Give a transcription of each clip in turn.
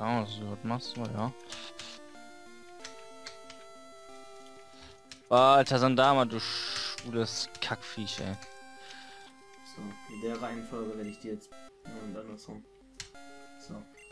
Keine Ahnung, was du heute machst, aber ja. Alter, Sandama, du schwules Kackviech, ey. So, in der Reihenfolge werde ich die jetzt. Und andersrum. So.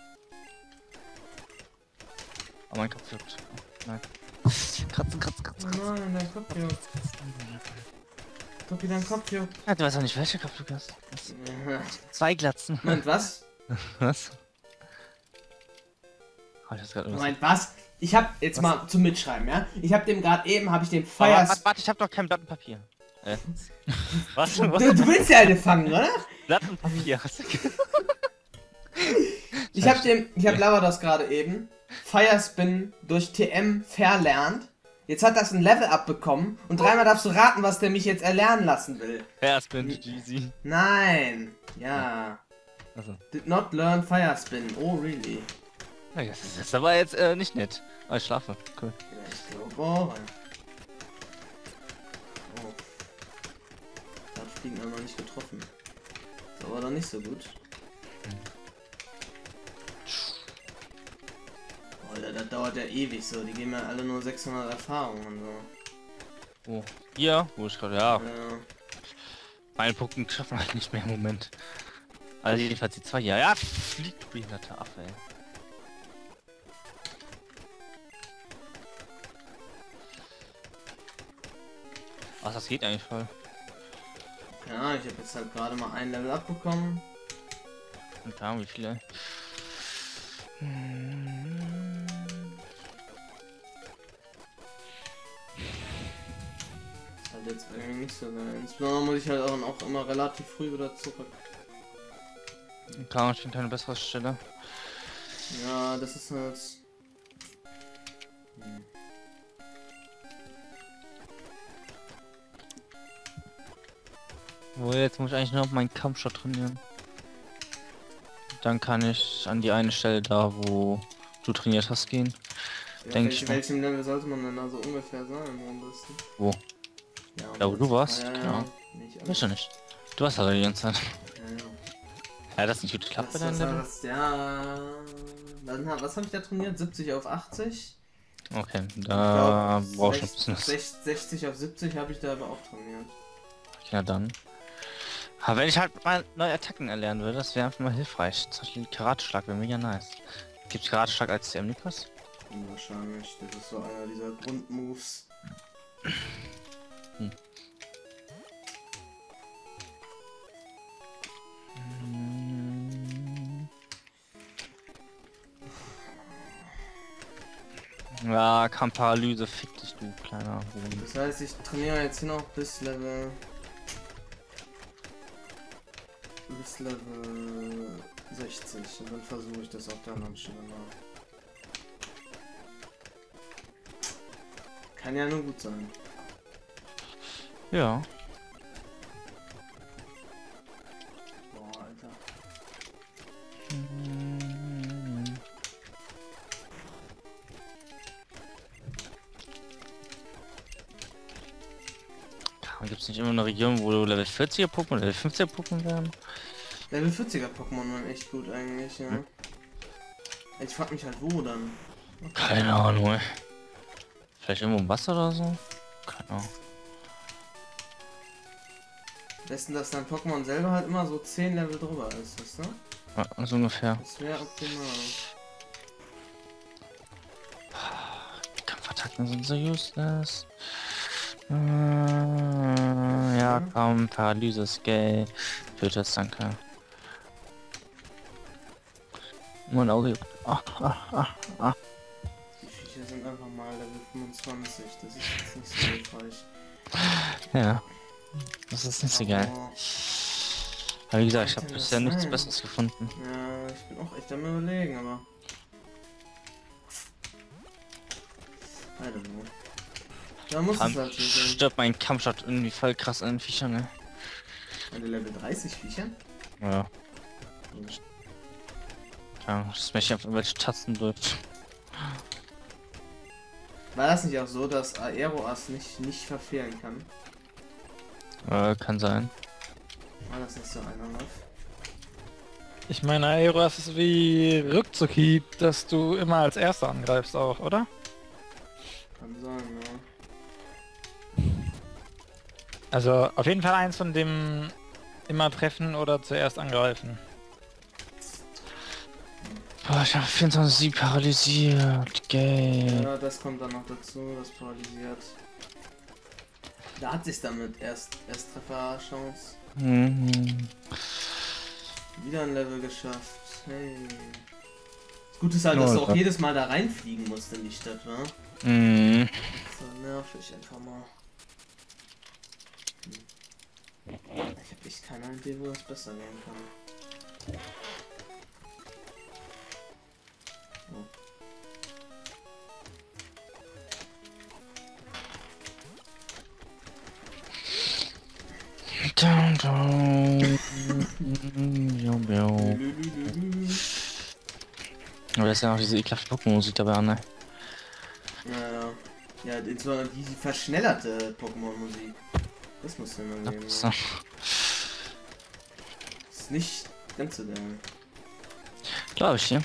Oh, mein Kopf juckt. Nein. Kratzen. Nein, dein Kopf juckt. Guck, wie dein Kopf juckt. Ja, du weißt auch nicht, welche Kopf du hast. Zwei Glatzen. Moment, was? Was? Oh, ich hab's grad Moment, was? Ich hab jetzt mal zum Mitschreiben, ja? Ich hab dem gerade eben, habe ich den Fires... Warte, ich hab doch kein Blatt und Papier. Was? Du willst ja eine fangen, oder? Blatt und Papier. Ich hab Lavados gerade eben Firespin durch TM verlernt. Jetzt hat das ein Level-Up bekommen und dreimal darfst du raten, was der mich jetzt erlernen lassen will. Firespin, easy. Nein. Ja. Also. Did not learn Firespin. Oh, really? Ja, das ist aber jetzt nicht nett. Aber ich schlafe. Cool. Ja, ich glaube, oh. Da hat Fliegen aber noch nicht getroffen. Das war doch nicht so gut. Oh, das dauert ja ewig so. Die geben ja alle nur 600 Erfahrungen und so. Oh. Hier, wo ich gerade, ja. Ja. Meine Punkte schaffen halt nicht mehr im Moment. Also jedenfalls die zwei hier. Ja, fliegt behinderte Affe, ey. Ach, das geht eigentlich voll. Ja, ich habe jetzt halt gerade mal ein Level abbekommen. Und da, wie viele? Ist halt jetzt irgendwie nicht so geil. Insbesondere muss ich halt auch immer relativ früh wieder zurück. Klar, ich finde keine bessere Stelle. Ja, das ist halt... Wo jetzt muss ich eigentlich nur auf meinen Kampfshot trainieren. Dann kann ich an die eine Stelle da, wo du trainiert hast, gehen. Ja, Denke ich. welchem Level sollte man denn also ungefähr sein am besten? Wo? Ja, Da wo du warst? ja, Genau. Nicht Weißt du nicht. Du hast halt die ganze Zeit. Ja, Ja, das ist nicht gut geklappt bei deinem Level. Was habe ich da trainiert? 70 auf 80? Okay, da brauchst du ein bisschen. 60 auf 70 habe ich da aber auch trainiert. Ja, dann. Aber wenn ich halt mal neue Attacken erlernen würde, das wäre einfach mal hilfreich. Zum Beispiel Karate-Schlag wäre mega nice. Gibt's Karate-Schlag als CM, Niklas? Wahrscheinlich, das ist so einer dieser Grundmoves. Ja, Kampparalyse, fick dich, du kleiner Hohn. Das heißt, ich trainiere jetzt hier noch bis Level 60 und dann versuche ich das auf der anderen Stelle mal. Kann ja nur gut sein. Ja. Boah, Alter. Gibt es nicht immer eine Region, wo Level 40er Pokémon, Level 50er Pokémon werden? Level 40er Pokémon waren echt gut eigentlich, ja. Ich frag mich halt wo dann. Keine Ahnung, ey. Vielleicht irgendwo im Wasser oder so? Keine Ahnung. Am besten, dass dein Pokémon selber halt immer so 10 Level drüber ist, weißt du? Ja, so ungefähr. Das wäre optimal. Kampfattacken sind so useless. Ja, komm, Paralyse, Scale. Tötet, danke. Mein Auge juckt. Die Viecher sind einfach mal Level 25, das ist jetzt nicht so hilfreich. Ja, das ist nicht so geil. Aber wie gesagt, ich habe bisher nichts Besseres gefunden. Ja, ich bin auch echt am Überlegen, aber... I don't know. Da muss es halt so sein. Stirbt mein Kampfshot irgendwie voll krass an den Viechern, ne? Eine Level 30 Viecher? Ja. Ja, das möchte ich auf irgendwelche Tasten drückt. War das nicht auch so, dass Aeroas nicht verfehlen kann? Kann sein. War das nicht so einfach? Ich meine, Aeros ist wie Rückzug-Hieb, dass du immer als Erster angreifst auch, oder? Kann sein, ja. Also auf jeden Fall eins von dem immer treffen oder zuerst angreifen. Boah, ich habe 24 Sieg paralysiert. Geil. Ja, das kommt dann noch dazu, das paralysiert. Da hat sich damit Ersttreffer-Chance. Mhm. Wieder ein Level geschafft. Hey. Das Gute ist halt, dass du auch jedes Mal da reinfliegen musst in die Stadt, wa? Mhm. So nervig einfach mal. Ich hab echt keine Idee, wo das besser gehen kann. Oh. Down, down. Aber da ist ja noch diese ekelhafte Pokémon-Musik dabei an, ne? Ja, die verschnellerte Pokémon-Musik. Das muss ja mal geben. So. Ist nicht ganz so geil. Glaube ich, ja.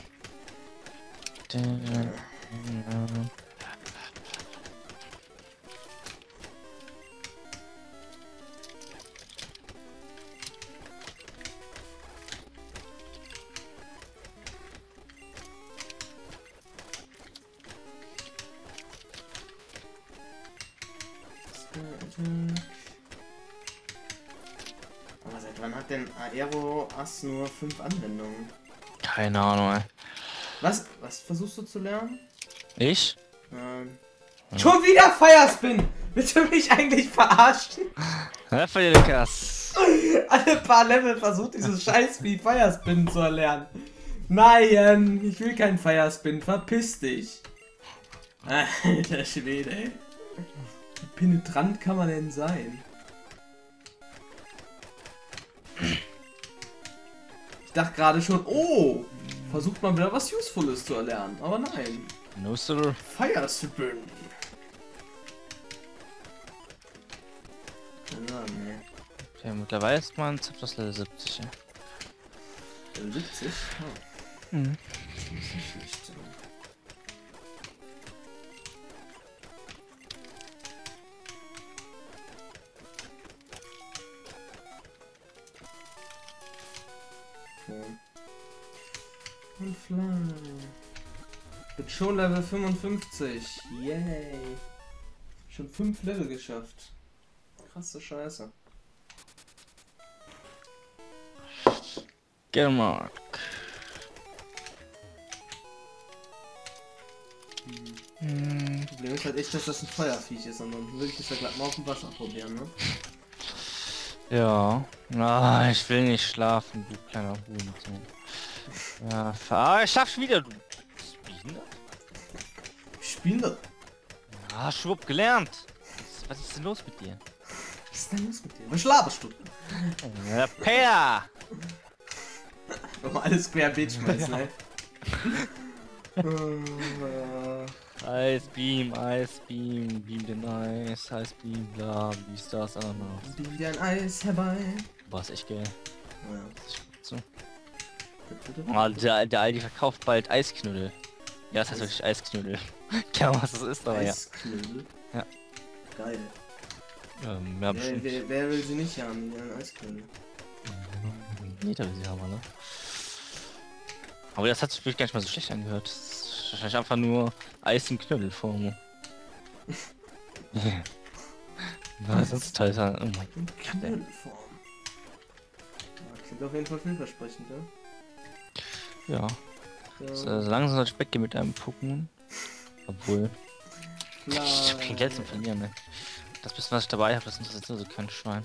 Aber seit wann hat denn Aero Ass nur 5 Anwendungen? Keine Ahnung, ey. Was versuchst du zu lernen? Ich? Schon wieder Firespin! Willst du mich eigentlich verarschen? Lukas. Alle paar Level versucht dieses Scheiß wie Firespin zu erlernen. Nein, ich will keinen Firespin, verpiss dich. Alter Schwede, ey. Wie penetrant kann man denn sein? Ich dachte gerade schon, oh, versucht man wieder was Usefules zu erlernen, aber nein. No, sir. Firespin. Ja, nee. Okay, mittlerweile ist man Zapdos Level 70, ja. Level 70? Oh. Mhm. Das ist nicht schlecht. Und fly. Bin schon Level 55. Yay. Schon 5 Level geschafft. Krasse Scheiße. Gelmark. Problem ist halt echt, dass das ein Feuerviech ist, und dann würde ich das ja glatt mal auf dem Wasser probieren, ne? Ja. Ah, ich will nicht schlafen, du kleiner Hurensohn. Ja, ich schlaf schon wieder, du. Spielen das? Ah, Schwupp gelernt. Was ist denn los mit dir? Was ist denn los mit dir? Was laberst du? Ja, Peer! Doch mal alles querbeet schmeißen, ne? Ice Beam, Beam den Eis, Ice Beam, bla, dies, das, Ananas. Beam dir ein Eis herbei. Boah, ist echt geil. Ja. So. Oh, der Aldi verkauft bald Eisknüdel. Ja, das heißt Eis. wirklich Eisknüdel. Ja, was das ist, aber ja. Eisknödel? Ja. Geil. Ja, bestimmt. Wer will sie nicht haben, die Eisknödel? Jeder will sie haben, ne? Aber das hat sich wirklich gar nicht mal so schlecht angehört. Das ist wahrscheinlich einfach nur Eis in Knüddelform. Was ist toll sein? Oh mein Gott, ey. Knödelform. Ja, klingt auf jeden Fall vielversprechend, ja? Ja. So langsam soll ich weggehen mit einem Pokémon. Obwohl. Ich hab kein Geld zum Verlieren, ne? Das bisschen, was ich dabei habe, das interessiert so kein Schwein.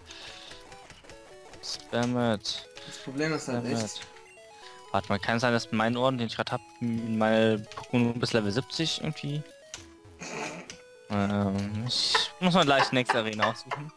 Spammet. Das Problem ist halt echt. Warte mal, kann es sein, dass mein Orden, den ich gerade habe, meine Pokémon bis Level 70 irgendwie? Ich muss mal gleich die nächste Arena aussuchen.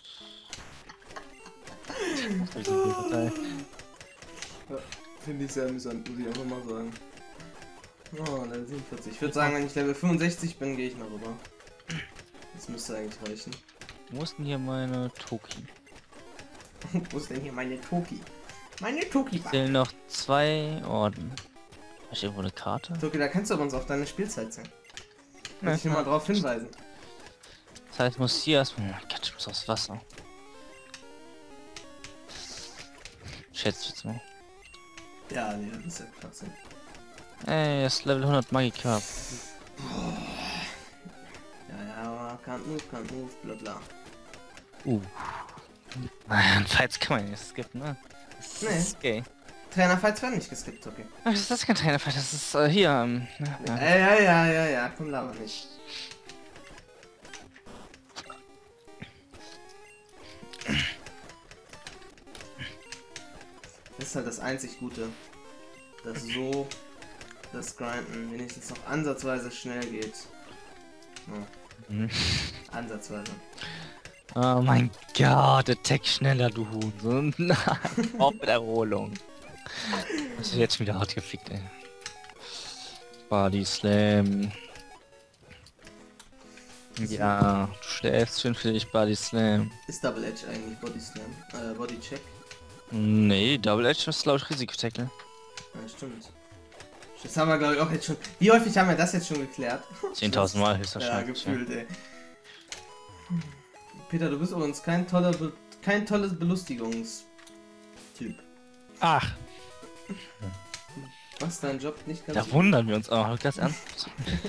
Ja, finde ich sehr amüsant, muss ich einfach mal sagen. Oh, Level 47. Ich würde sagen, wenn ich Level 65 bin, gehe ich mal rüber. Das müsste eigentlich reichen. Wo ist denn hier meine Toki? Wo ist denn hier meine Toki? Meine Toki. Fehlen noch 2 Orden. Habe ich irgendwo eine Karte? Toki, da kannst du aber uns auf deine Spielzeit sehen. Muss Ja. ich dir mal drauf hinweisen. Das heißt, ich muss hier erstmal... Oh Gott, ich muss aufs Wasser. Schätze jetzt mal. Ja, nee, das ist ja Schwachsinn. Ey, das ist Level 100 Magic Cup. Ja, can't move, bla bla. Naja, Fights kann man nicht skippen, ne? Das Nee. ist gay. Trainerfights werden nicht geskippt, okay. Ach, das ist kein Trainerfight, das ist hier. Ja, komm, laber nicht. Das ist halt das einzig Gute. Dass so das Grinden wenigstens noch ansatzweise schnell geht. Ja, Mhm. ansatzweise. Oh mein Gott, Attack schneller, du Huhn. Nein, auch mit Erholung. Das ist jetzt wieder hart gefickt, ey. Body Slam. Ja, du schläfst schön für dich, Body Slam. Ist Double Edge eigentlich Body Slam? Body Check? Nee, Double Edge ist laut Risikotackle. Ja, stimmt. Das haben wir glaube ich auch jetzt schon. Wie häufig haben wir das jetzt schon geklärt? 10.000 Mal Ja, höchstwahrscheinlich. gefühlt, ey. Peter, du bist übrigens kein tolles Belustigungstyp. Ach, Was dein Job nicht ganz. Da wundern wir uns auch, ganz ernst.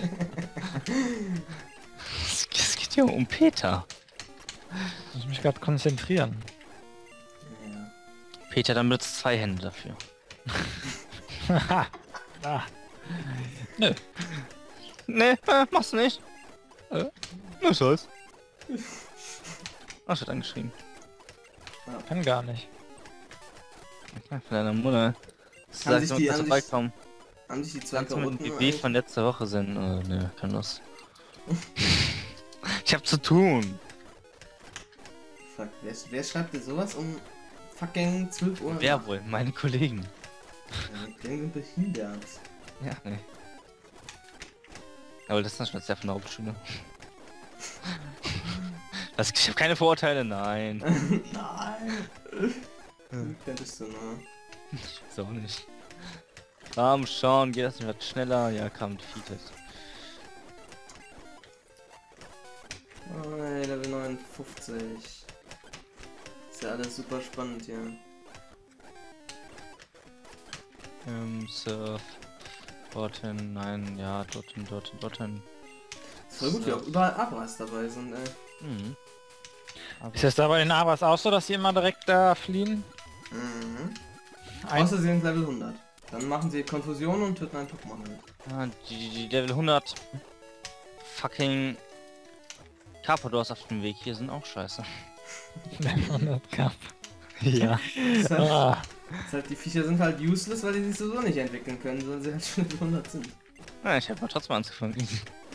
Es geht ja um Peter. ich muss mich gerade konzentrieren. Ja. Peter, dann benutzt 2 Hände dafür. Haha. Ah. Nö. Nee, machst du nicht. Was soll's. Ach, ich hat angeschrieben. Kann gar nicht. Ja, von deiner Mutter. Haben sich Sag die- mal, haben dass sich- vorbeikommen. Haben sich die zwei Kannst du mit dem Karotten. BB von letzter Woche sind? Ne, keine Lust. Ich hab zu tun. Fuck, wer schreibt dir sowas um fucking 12 Uhr? Wer wohl? Meine Kollegen. Ja, die sind behindert. Ja, ne. Aber das ist schon sehr von der Hauptschule. Ich habe keine Vorurteile, nein. Nein! Könntest du nur. Ich weiß auch nicht. Komm schon, geht das nicht was schneller? Ja, kam defeated. Oh, ey, Level 59. Ist ja alles super spannend hier. Surf. Dorthin, nein, ja, dorthin. Ist voll gut, wie auch überall Abras dabei sind, ey. Mhm. Aber Ist das da bei den Abras auch so, dass sie immer direkt da fliehen? Mhm. Ein Außer sie sind Level 100. Dann machen sie Konfusion und töten einen Pokémon damit. ja, die Level 100 fucking Carpadors auf dem Weg hier sind auch scheiße. 100 Cup. Ja. Ist halt, Ah, ist halt, die Viecher sind halt useless, weil die sich sowieso nicht entwickeln können, sondern sie halt schon Level 100 sind. Ja, ich hab mal trotzdem angefangen.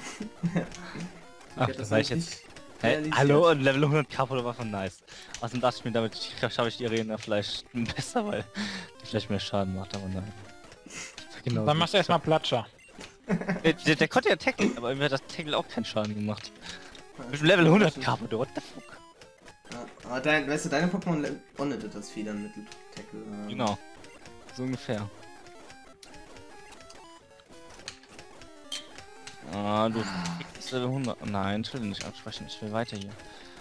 Ach, Ich hab das war ich nicht jetzt. Hey, realisiert. hallo, und Level 100 Carpador war von nice. Außerdem dachte ich mir, damit schaffe ich die Arena vielleicht besser, weil die vielleicht mehr Schaden macht, aber nein. Genau dann machst du erstmal Platscher. der konnte ja tackeln, aber irgendwie hat das Tackle auch keinen Schaden gemacht. Mit dem Level 100 Carpador, what the fuck? Ja, aber weißt du, deine Pokémon onnettet das Vieh dann mit Tackle. Genau. So ungefähr. Ah, du kriegst Level 100. Nein, ich will nicht ansprechen, ich will weiter hier.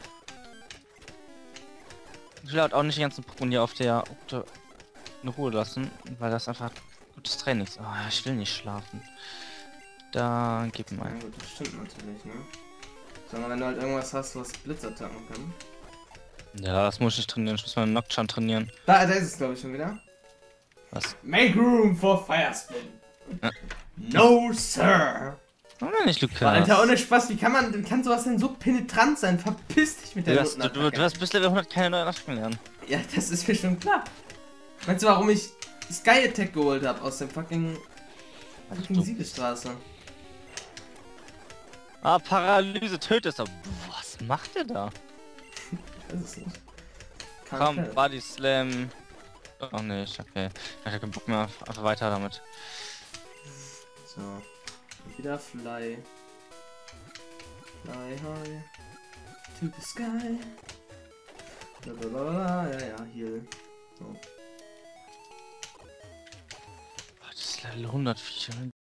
Ich will halt auch nicht die ganzen Pokémon hier auf der Okte in Ruhe lassen, weil das einfach gutes Training ist. Ah, ich will nicht schlafen. Da gib ihm Ja ein. gut, das stimmt natürlich, ne? Sag mal, wenn du halt irgendwas hast, was Blitzattacken kann. Ja, das muss ich nicht trainieren, ich muss meinen Nocturne trainieren. Da ist es glaube ich schon wieder. Was? Make room for Firespin. Ja. No, sir. Warum denn nicht, Lukas? Alter, ohne Spaß, wie kann sowas denn so penetrant sein? Verpiss dich mit der Du hast bis Level 100 keine neuen Attacken lernen. Ja, das ist mir schon klar. Meinst du, warum ich Sky Attack geholt habe aus dem fucking Siegesstraße? Ah, Paralyse tötet er. Was macht der da? Ich weiß es nicht. Komm, Tell. Body Slam. Oh ne, okay. Ich hab keinen Bock mehr. Einfach weiter damit. So. Und wieder Fly. Fly high. To the sky. Blablabla. Ja, Heal. So. Level 100 Viecher.